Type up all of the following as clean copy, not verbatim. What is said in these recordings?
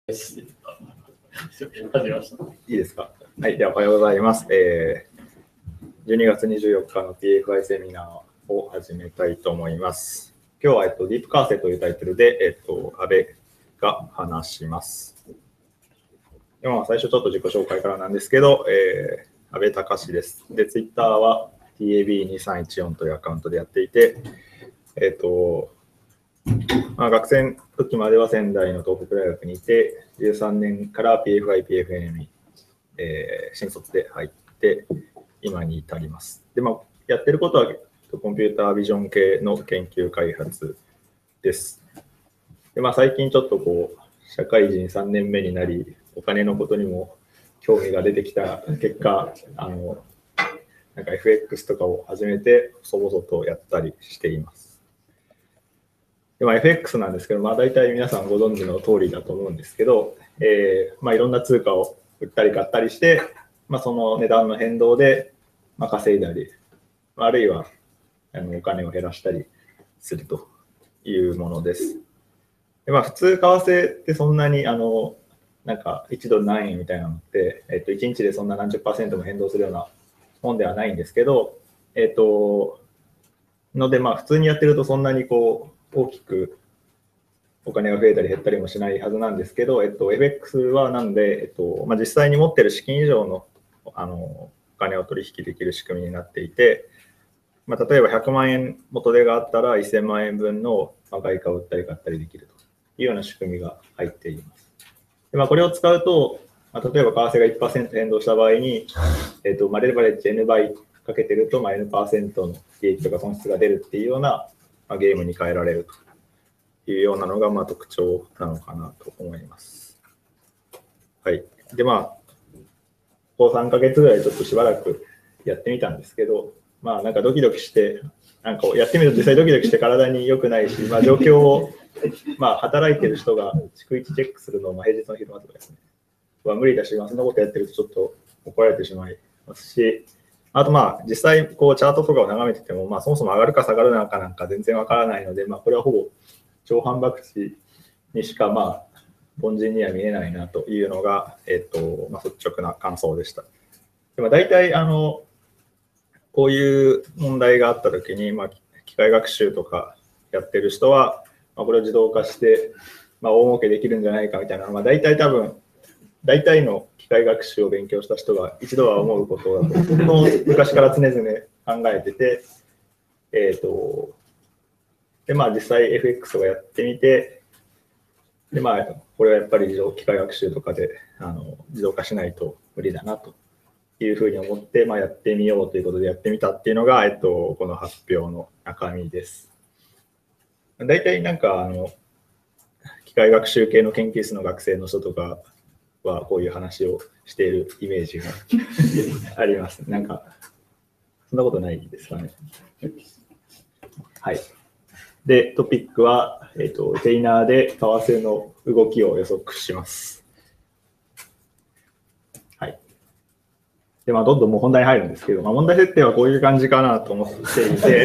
始めました。 いいですか。はい、ではおはようございます。12月24日の PFI セミナーを始めたいと思います。今日は、ディープカーセというタイトルで、安倍が話します。では最初ちょっと自己紹介からなんですけど、安倍隆です。で、Twitter は TAB2314 というアカウントでやっていて、学生の時までは仙台の東北大学にいて、13年から PFI、PFN に、新卒で入って、今に至ります。で、やってることはコンピュータービジョン系の研究開発です。で、最近ちょっと社会人3年目になり、お金のことにも興味が出てきた結果、なんか FX とかを始めて、細々とやったりしています。でFX なんですけど、大体皆さんご存知の通りだと思うんですけど、いろんな通貨を売ったり買ったりして、その値段の変動で、稼いだり、あるいはお金を減らしたりするというものです。で普通、為替ってそんなになんか1ドル何円みたいなのって、1日でそんな何十%も変動するようなもんではないんですけど、ので、普通にやってるとそんなに大きくお金が増えたり減ったりもしないはずなんですけど、FX はなんで、実際に持ってる資金以上の、お金を取引できる仕組みになっていて、例えば100万円元手があったら1000万円分の外貨を売ったり買ったりできるというような仕組みが入っています。でこれを使うと、例えば為替が 1% 変動した場合に、レバレッジ N 倍かけてると、N% の利益とか損失が出るっていうような、ゲームに変えられるというようなのが特徴なのかなと思います。はい。で、ここ3ヶ月ぐらいちょっとしばらくやってみたんですけど、なんかドキドキして、なんかやってみると実際ドキドキして体に良くないし、状況を、働いてる人が逐一チェックするのを平日の昼間とかですね、無理だし、そんなことやってるとちょっと怒られてしまいますし、あと実際チャートとかを眺めてても、そもそも上がるか下がるのかなんか全然わからないので、これはほぼ超反博打にしか凡人には見えないなというのが、率直な感想でした。で大体こういう問題があったときに、機械学習とかやってる人は、これを自動化して、大儲けできるんじゃないかみたいなのは、大体の機械学習を勉強した人が一度は思うことだと、僕も昔から常々考えてて、で実際 FX をやってみて、でこれはやっぱり機械学習とかで自動化しないと無理だなというふうに思って、やってみようということでやってみたっていうのが、この発表の中身です。大体なんか機械学習系の研究室の学生の人とかはこういう話をしているイメージがあります。なんかそんなことないですかね。はい。で、トピックは、テイナーで為替の動きを予測します。はい。で、どんどんもう本題に入るんですけど、問題設定はこういう感じかなと思っていて、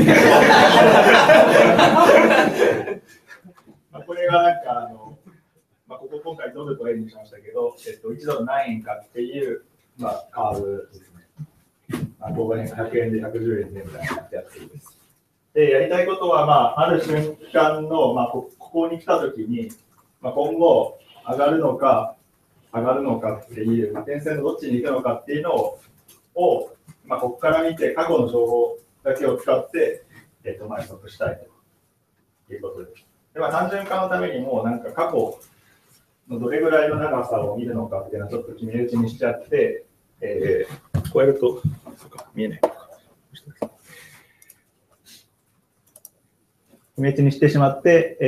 これがなんかここ今回ドルと円にしましたけど、1ドル何円かっていう、カーブですね。5円、100円で110円でみたいなやつです。で、やりたいことは、ある瞬間の、ここに来たときに、今後上がるのか下がるのかっていう、点線のどっちに行くのかっていうのを、ここから見て、過去の情報だけを使って、予測したいということです。で、単純化のためにも、なんか過去のどれぐらいの長さを見るのかっていうのはちょっと決め打ちにしちゃって、こうやると、見えないのか。決め打ちにしてしまって、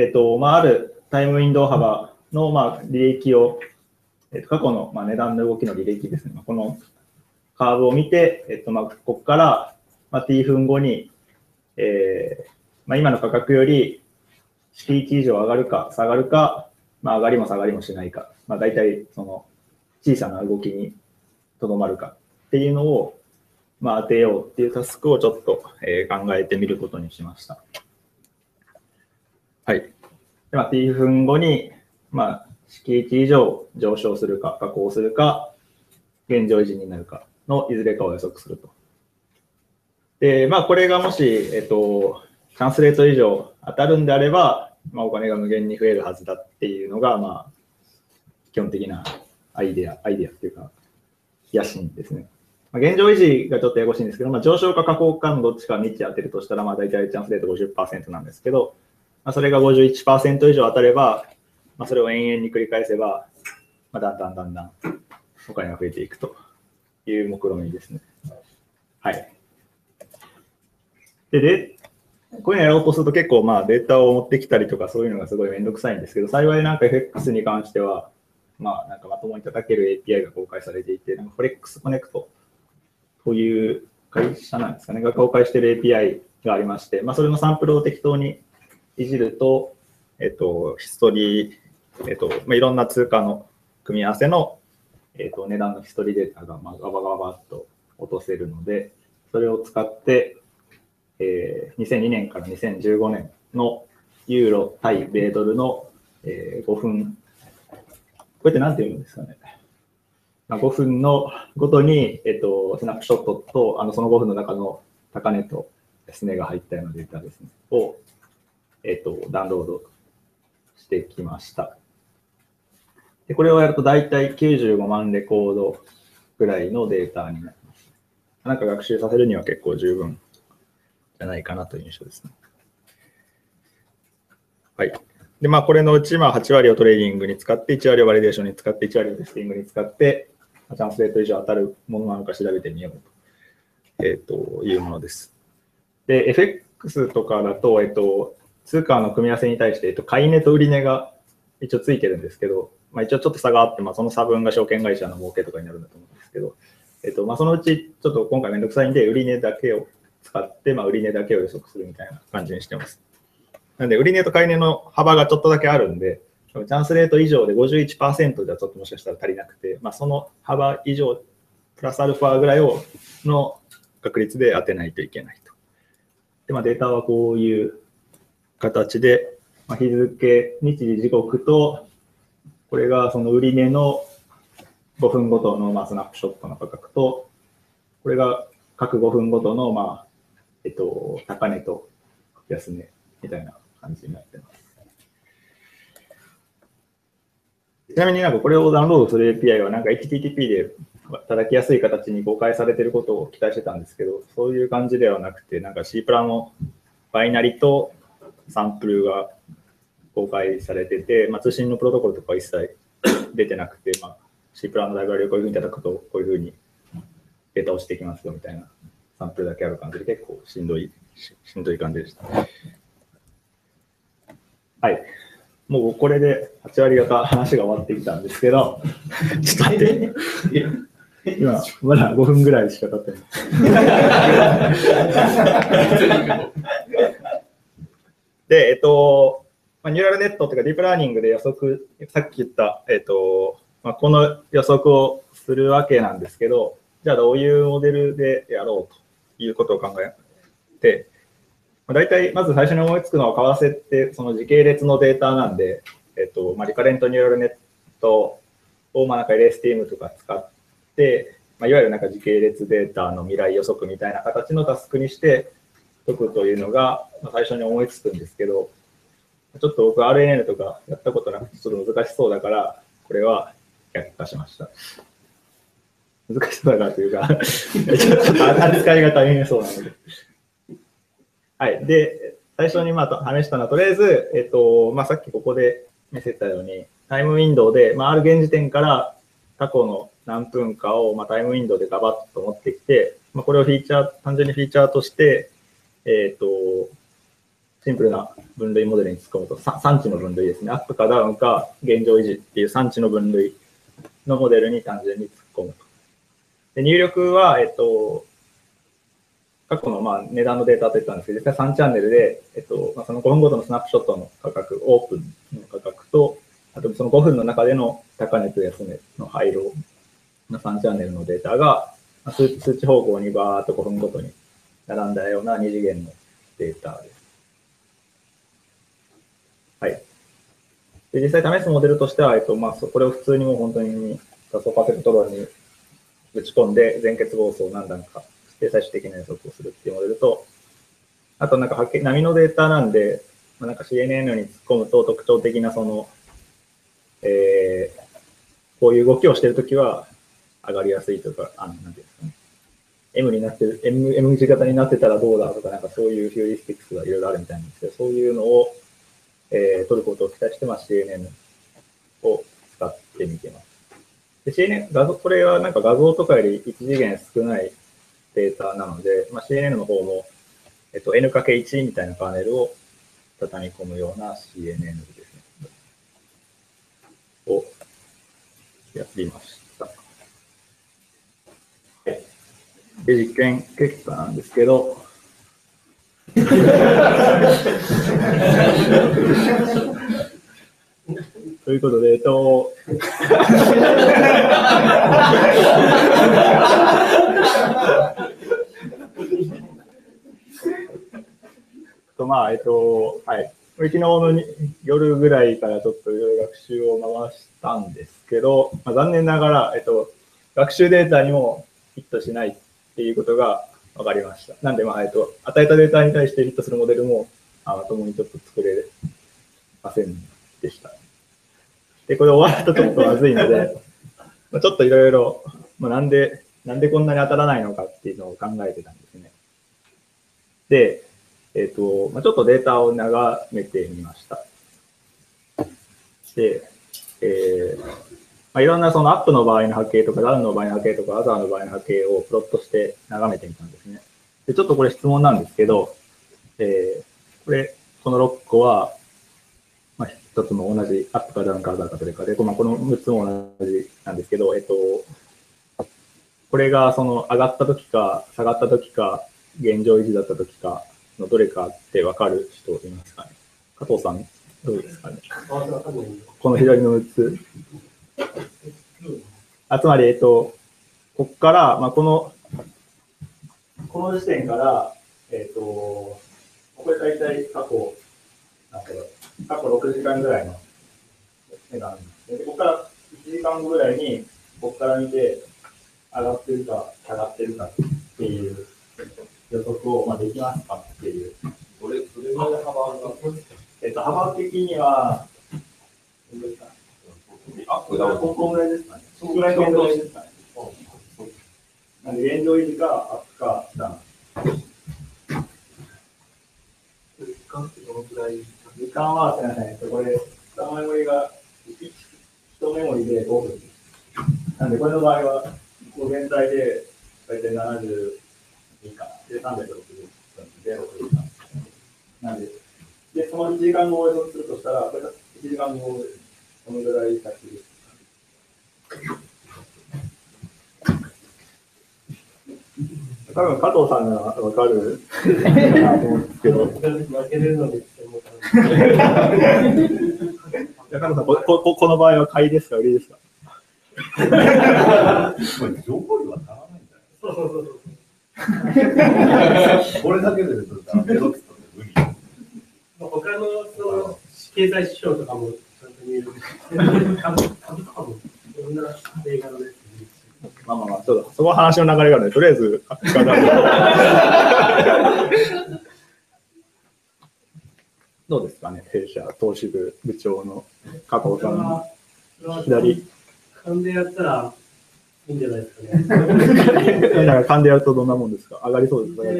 あるタイムウィンドウ幅の履歴を、過去の値段の動きの履歴ですね。このカーブを見て、ここから、t 分後に、今の価格より月1以上上がるか下がるか、上がりも下がりもしないか、大体その小さな動きにとどまるかっていうのを、当てようっていうタスクをちょっと、考えてみることにしました。はい。でt 分後に、 式値以上上昇するか、下降するか、現状維持になるかのいずれかを予測すると。で、これがもし、チャンスレート以上当たるんであれば、お金が無限に増えるはずだっていうのが、基本的なアイデアっていうか、野心ですね。現状維持がちょっとややこしいんですけど、上昇か下降かのどっちかに位置当てるとしたら、大体チャンスレート 50% なんですけど、それが 51% 以上当たれば、それを延々に繰り返せば、だんだんお金が増えていくという目論見ですね。はい。で、こういうのやろうとすると結構データを持ってきたりとかそういうのがすごいめんどくさいんですけど、幸いFX に関しては、まともに叩ける API が公開されていて、Forex Connect という会社なんですかね、が公開している API がありまして、それのサンプルを適当にいじると、ヒストリー、いろんな通貨の組み合わせの、値段のヒストリーデータがガバガバっと落とせるので、それを使って、2002年から2015年のユーロ対米ドルの、5分、これって何て言うんですかね。5分のごとに、スナップショットと、その5分の中の高値と安値が入ったようなデータですね、を、ダウンロードしてきました。でこれをやると大体95万レコードぐらいのデータになります。学習させるには結構十分じゃないかなという印象ですね。はい。で、これのうち8割をトレーディングに使って、1割をバリデーションに使って、1割をテスティングに使って、チャンスレート以上当たるものなのか調べてみようと、いうものです。で、FX とかだと、通貨の組み合わせに対して、買い値と売り値が一応ついてるんですけど、一応ちょっと差があって、その差分が証券会社の儲けとかになるんだと思うんですけど、そのうちちょっと今回めんどくさいんで、売り値だけを使って、売り値だけを予測するみたいな感じにしてます。なので、売り値と買い値の幅がちょっとだけあるんで、チャンスレート以上で 51% じゃちょっともしかしたら足りなくて、その幅以上、プラスアルファぐらいの確率で当てないといけないと。で、データはこういう形で、日付、日時、時刻と、これがその売り値の5分ごとのスナップショットの価格と、これが各5分ごとの高値と安値みたいな感じになってます。ちなみにこれをダウンロードする API はHTTP で叩きやすい形に公開されていることを期待してたんですけど、そういう感じではなくて、C プラのバイナリとサンプルが公開されてて、通信のプロトコルとかは一切出てなくて、C プラのライブラリをこういうふうに叩くと、こういうふうにデータをしていきますよみたいなサンプルだけある感じで、結構しんどい感じでした。はい。もうこれで8割方話が終わってきたんですけど、ちょっと待って。今、まだ5分ぐらいしか経ってない。で、ニューラルネットというかディープラーニングで予測、さっき言った、この予測をするわけなんですけど、じゃあどういうモデルでやろうということを考えて、大体まず最初に思いつくのは為替ってその時系列のデータなんで、リカレントニューラルネットをLSTM とか使って、いわゆる時系列データの未来予測みたいな形のタスクにして解くというのが最初に思いつくんですけど、ちょっと僕 RNN とかやったことなくてちょっと難しそうだから、これは却下しました。難しそうだからというか、ちょっと扱いが大変そうなので。はい。で、最初に試したのは、とりあえず、さっきここで見せたように、タイムウィンドウで、ある現時点から過去の何分かを、タイムウィンドウでガバッと持ってきて、これを単純にフィーチャーとして、シンプルな分類モデルに突っ込むと、産地の分類ですね。アップかダウンか現状維持っていう産地の分類のモデルに単純に突っ込むと。で入力は、過去の値段のデータと言ったんですけど、実際3チャンネルで、その5分ごとのスナップショットの価格、オープンの価格と、あとその5分の中での高値と安値の配慮の3チャンネルのデータが、数値方向にバーっと5分ごとに並んだような2次元のデータです。はい。 で実際試すモデルとしては、これを普通にもう本当に仮想パーセプトロンに打ち込んで、全結合素を何段かして最終的な予測をするっていうモデルと、あとなんか波のデータなんで、なんか CNN に突っ込むと特徴的なその、こういう動きをしているときは上がりやすいとか、なんていうんですかね。M になってる、M 字型になってたらどうだとか、なんかそういうヒューリスティックスがいろいろあるみたいなんですけど、そういうのを、取ることを期待して、CNN を使ってみてます。で、CNN、これはなんか画像とかより1次元少ないデータなので、CNN の方も、N×1 みたいなパネルを畳み込むような CNN ですね。をやりました。で、実験結果なんですけど、ということで、はい。昨日の夜ぐらいからちょっといろいろ学習を回したんですけど、残念ながら、学習データにもヒットしないっていうことが分かりました。なんで、与えたデータに対してヒットするモデルも、まともにちょっと作れませんでした。で、これ終わるとちょっとまずいので、ちょっといろいろ、なんでこんなに当たらないのかっていうのを考えてたんですね。で、ちょっとデータを眺めてみました。で、いろんなそのアップの場合の波形とか、ダウンの場合の波形とか、アザーの場合の波形をプロットして眺めてみたんですね。で、ちょっとこれ質問なんですけど、この6個は、一つも同じアップかダウンかアザーかどれかで、この6つも同じなんですけど、これがその上がった時か、下がった時か、現状維持だった時かのどれかって分かる人いますかね。加藤さん、どうですかね。この左の6つ。つまり、ここから、この時点から、これ大体過去6時間ぐらいの値段で、ここから1時間後ぐらいに、ここから見て、上がってるか下がってるかっていう予測を、できますかっていう。 どれぐらいの幅が幅的には、ここぐらいですかね。そこぐらいの現状維持ですかね。なんで、現状維持か、アップか、ダウン。時間は、すみません。これ、2メモリが、1メモリで5分。なんで、これの場合は、全体で、大体72かな。で、360分で6時間。なんで、その1時間後を予測するとしたら、これが1時間後、このぐらい先です。多分加藤さんが分かるなと思うんですけど。負けるので加藤さん、この場合は買いですか、売りですか。 情報量は足らないんだよ。これだけで言うと、メロックスと無理。 他のその経済指標とかもちゃんと見えるし、株とかもいろんな映画のです。 そうだ。そこは話の流れがあるので、とりあえず、どうですかね、弊社投資部部長の加藤さん。左。 勘でやったらいいんじゃないですかね。 勘でやるとどんなもんですか。上がりそうですかね。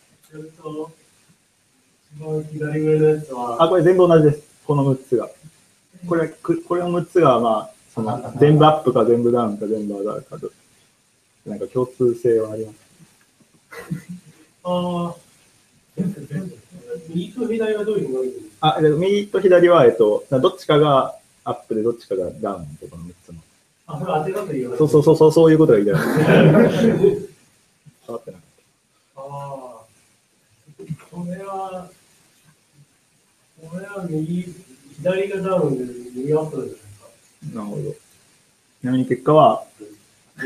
一番左上のやつは。 これ全部同じです。この6つが。これの6つが、その全部アップか全部ダウンか全部アザーかと、なんか共通性はあります。 右と左はどういうふうになるんですか。 右と左は、どっちかがアップでどっちかがダウンってこの3つの。 それ当てたという。 そういうことが言いたい。変わってない。 これは左がダウンで右アップですか。 なるほど。ちなみに結果はと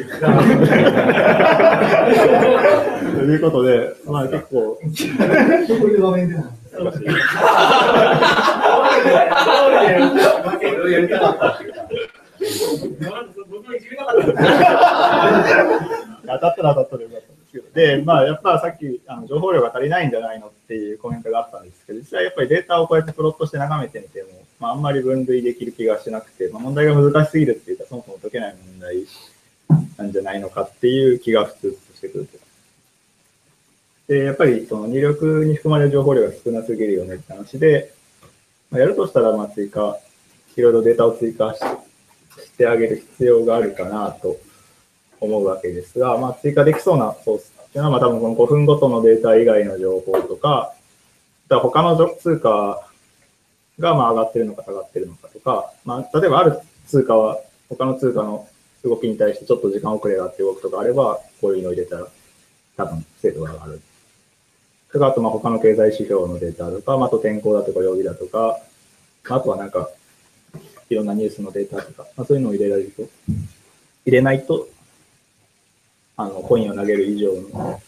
いうことで、結構。 そういう場面でも。 れをやりたかったっていうか。 僕もいじめなかった当たったら当たったでよかったんですけど、で、まあ、やっぱさっき情報量が足りないんじゃないのっていうコメントがあったんですけど、実際やっぱりデータをこうやってプロットして眺めてみても、まあ、あんまり分類できる気がしなくて、まあ、問題が難しすぎるっていうか、そもそも解けない問題なんじゃないのかっていう気が普通としてくると。で、やっぱりその入力に含まれる情報量が少なすぎるよねって話で、まあ、やるとしたら、まあ追加、いろいろデータを追加してあげる必要があるかなと思うわけですが、まあ、追加できそうなソースっていうのは、まあ、多分この5分ごとのデータ以外の情報とか、他の通貨がまあ上がってるのか下がってるのかとか、まあ、例えばある通貨は他の通貨の動きに対してちょっと時間遅れがあって動くとかあれば、こういうのを入れたら多分精度が上がる。それからあとまあ他の経済指標のデータとか、まあ、あと天候だとか曜日だとか、あとはなんかいろんなニュースのデータとか、まあ、そういうのを入れないと、コインを投げる以上の、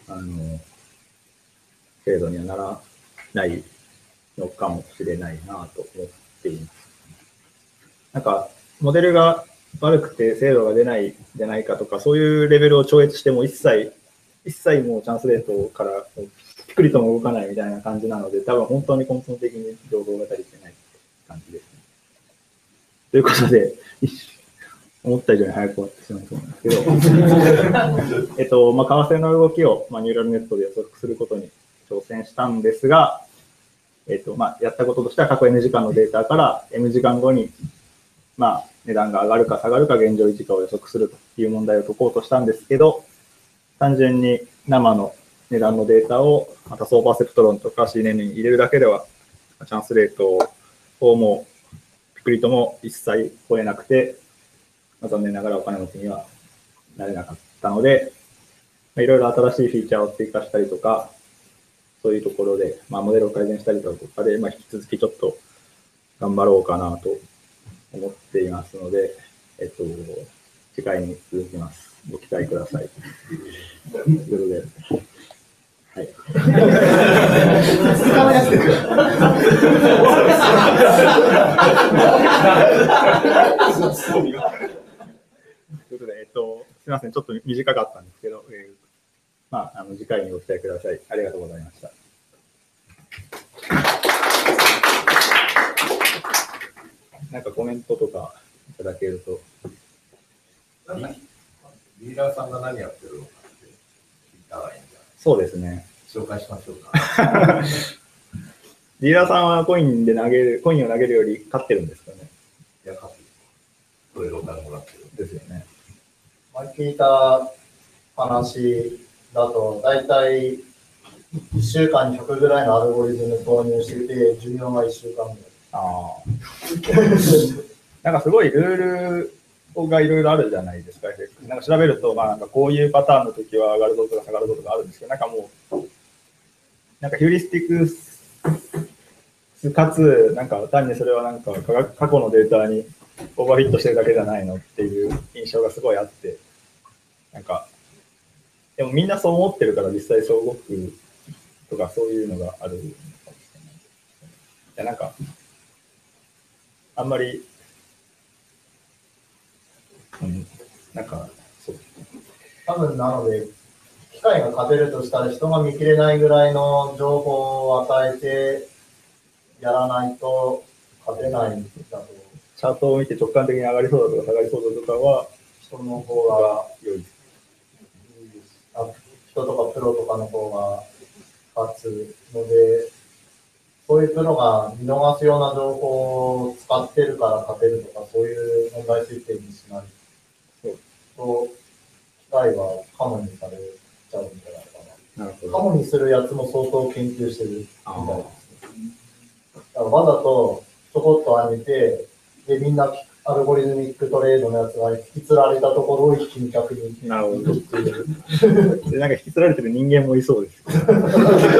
精度にはならないのかもしれないなと思っています。なんか、モデルが悪くて精度が出ないんじゃないかとか、そういうレベルを超越しても一切もうチャンスレートからピクリとも動かないみたいな感じなので、多分本当に根本的に情報が足りてない感じですね。ということで、思った以上に早く終わってしまうと思うんですけど、まあ、為替の動きを、まあ、ニューラルネットで予測することに挑戦したんですが、まあ、やったこととしては過去 N 時間のデータから M 時間後に、まあ、値段が上がるか下がるか現状維持かを予測するという問題を解こうとしたんですけど、単純に生の値段のデータをまた相場セプトロンとか CNN に入れるだけでは、チャンスレートをもうピクリとも一切超えなくて、まあ、残念ながらお金持ちにはなれなかったので、まあ、いろいろ新しいフィーチャーを追加したりとか、そういうところで、まあ、モデルを改善したりとかで、まあ、引き続きちょっと頑張ろうかなと思っていますので、次回に続きます。ご期待ください。ということで、はい。ということで、すみません、ちょっと短かったんですけど、まあ、次回にご期待ください。ありがとうございました。なんかコメントとかいただけると。 リーダーさんが何やってるのかって聞いたらいいんじゃない？ そうですね。 紹介しましょうか。 ディーラーさんはコインを投げるより勝ってるんですかね。 いや、勝ってる。それでお金もらってる。 ですよね。 聞いた話だと、だいたい1週間に100ぐらいのアルゴリズム投入してて、寿命が1週間ぐらい。 ああ。なんかすごいルールがいろいろあるじゃないですか。なんか調べると、まあなんかこういうパターンの時は上がるぞとか下がるぞとかあるんですけど、なんかもう、なんかヒューリスティックかつ、なんか単にそれはなんか過去のデータにオーバーフィットしてるだけじゃないのっていう印象がすごいあって、なんか、でもみんなそう思ってるから実際そう動くとかそういうのがあるかもしれない。いや、なんか、あんまり、なんか、そう。 多分なので、機械が勝てるとしたら人が見切れないぐらいの情報を与えてやらないと勝てないんだと。 チャートを見て直感的に上がりそうだとか下がりそうだとかは、 人の方が良い。 人とかプロとかの方が勝つので、そういうプロが見逃すような情報を使ってるから勝てるとか、そういう問題設定にしないと、機械はカモにされちゃうんじゃないかな。 なるほど。 カモにするやつも相当研究してるみたいですね。だからわざとちょこっと上げて、で、みんなアルゴリズミックトレードのやつが引きつられたところを一気に逆に。 なるほど。で、なんか引きつられてる人間もいそうです。 それはよく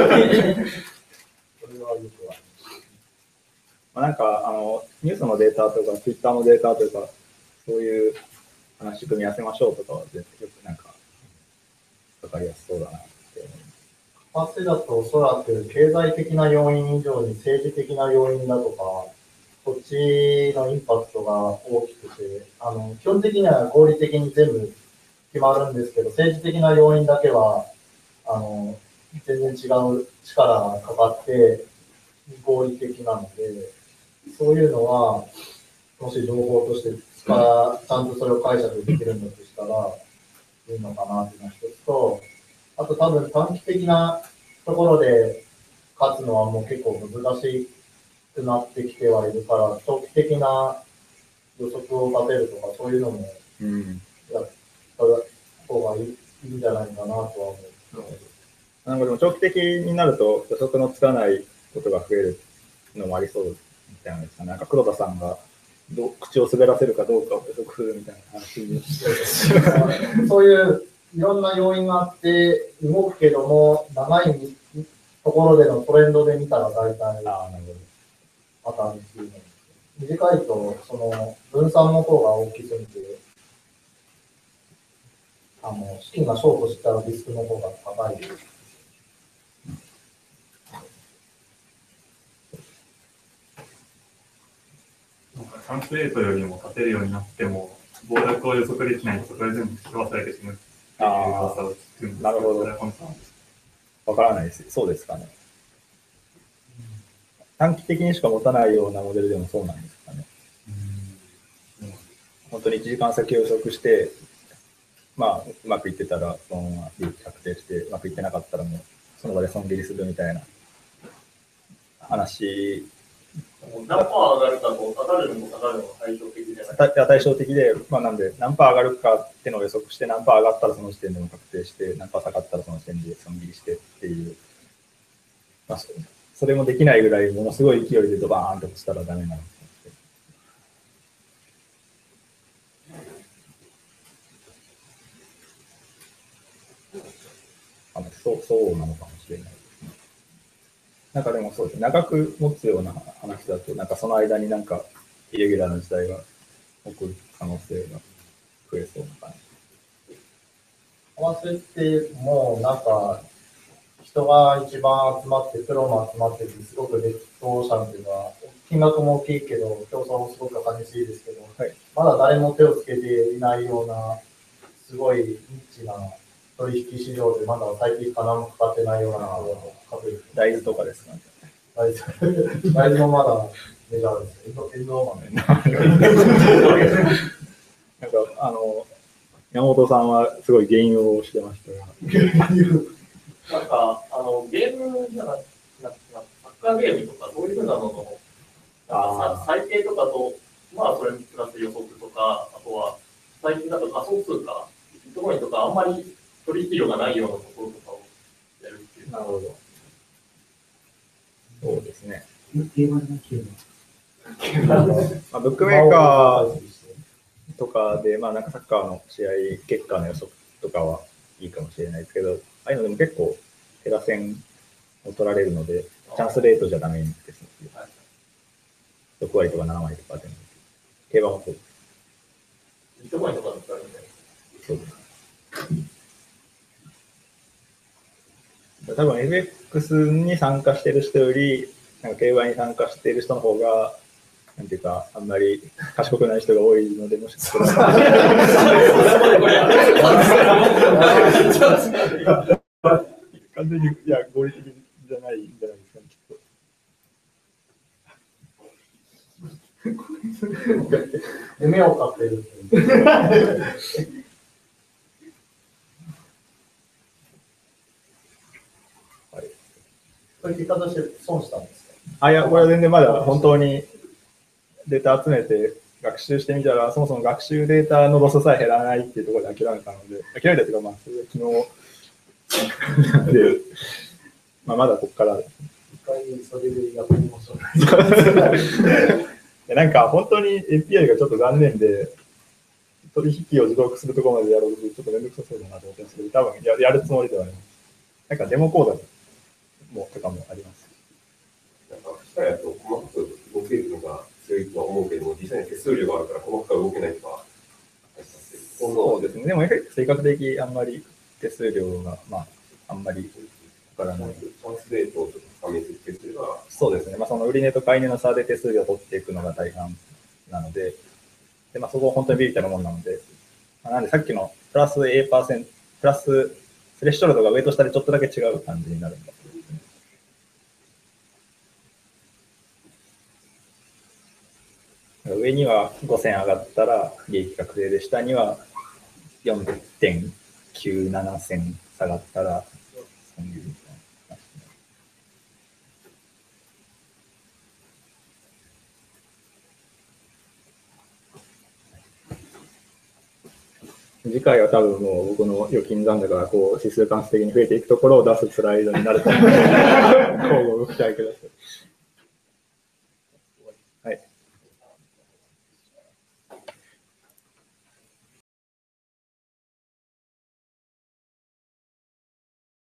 ある。 なんかニュースのデータとか、ツイッターのデータとか、そういう話組み合わせましょうとかは、よくなんか、わかりやすそうだなって思います。 為替だとおそらく経済的な要因以上に政治的な要因だとか、 こっちのインパクトが大きくて、基本的には合理的に全部決まるんですけど、政治的な要因だけは、全然違う力がかかって合理的なので、そういうのは、もし情報としてちゃんとそれを解釈できるんだとしたらいいのかなっていうのが一つと、あと多分短期的なところで勝つのはもう結構難しくなってきてはいるから、長期的な予測を立てるとかそういうのもやった方がいいんじゃないかなとは思う。 なんかでも長期的になると予測のつかないことが増えるのもありそうみたいなんですかね。なんか黒田さんが口を滑らせるかどうかを予測するみたいな話にそういういろんな要因があって動くけども、長いところでのトレンドで見たら大体パターンっていうの。短いとその分散の方が大きすぎて、資金がショートしたらリスクの方が高いです。 トランスレートよりも立てるようになっても、暴落を予測できないと、それ全部引き忘れてしまうっていう噂を聞くんですけど、 なるほど。 それは本当なんですか？ わからないです。そうですかね。短期的にしか持たないようなモデルでもそうなんですかね。本当に1時間先を予測して、まあ、うまくいってたら、そのまま利益確定して、うまくいってなかったらもう、その場で損切りするみたいな話。 何パー上がるかと、下がるのも下がるのも対照的じゃない対照的で、まあ、なんで、何パー上がるかっていうのを予測して、何パー上がったらその時点でも確定して、何パー下がったらその時点で損切りしてっていう、まあ、それもできないぐらい、ものすごい勢いでドバーンと落ちたらダメなんです。そうなのかもしれないですね。なんかでもそうですね、長く持つような話だと、なんかその間になんかイレギュラーな事態が起こる可能性が増えそうな感じ。 為替ってもうなんか人が一番集まって、プロも集まってて、すごくレッドオーシャンっていうのは、金額も大きいけど、競争もすごく激しいですけど、 はい、 まだ誰も手をつけていないような、すごいニッチな取引市場で、まだ最近金もかかってないようなところとか、 大豆とかですかね。 大豆もまだメジャーです。エンドウ豆。 なんか山本さんはすごい原因をしてましたが。 なんか、ゲームじゃなくサッカーゲームとか、そういうふうなのの、最低とかと、まあ、それにプラス予測とか、あとは、最近だと仮想通貨、ビットコインとか、あんまり取引量がないようなところとかをやるっていう。 なるほど。そうですね。まあ、ブックメーカーとかで、まあ、なんかサッカーの試合結果の予測とかはいいかもしれないですけど、ああいうのでも結構、手打線を取られるので、チャンスレートじゃダメですね。6割とか7割とかでも。競馬もそうです。 ビットコインとかだったらみたいな。 そうです。多分 FX に参加してる人より、なんか競馬に参加している人の方が、なんていうか、あんまり賢くない人が多いので、もしかしたら。完全に、いや、合理的じゃないんじゃないですかね、きっと。 夢を買ってる。そういう結果として損したんですか？ いや、これは全然まだ本当にデータ集めて学習してみたら、そもそも学習データのロスさえ減らないっていうところで諦めたので、諦めたというか、まあ、それは昨日で、まあ、まだここからです。 一回それでやってみましょう。 なんか本当に API がちょっと残念で、取引を自動化するところまでやろうとちょっとめんどくさそうだなと思ってますけど、多分やるつもりではあります。なんかデモコードとかもあります。 なんか、機械だと細かく動けるのが強いとは思うけども、実際に手数料があるから細かく動けないとか。 そうですね。でも FX 性格的あんまり手数料が、まあ、あんまりかからない。 トランスレートをちょっと加密手数料が。 そうですね。その売値と買い値の差で手数料を取っていくのが大半なので、でそこを本当にビビったるもんなので、なんでさっきのプラス A%、プラススレッショルドが上と下でちょっとだけ違う感じになるんだ。上には5000上がったら利益確定で、下には 4.97 銭下がったら損切りみたいな。次回は多分もう僕の預金残高がこう指数関数的に増えていくところを出すスライドになると思うので、交互期待ください。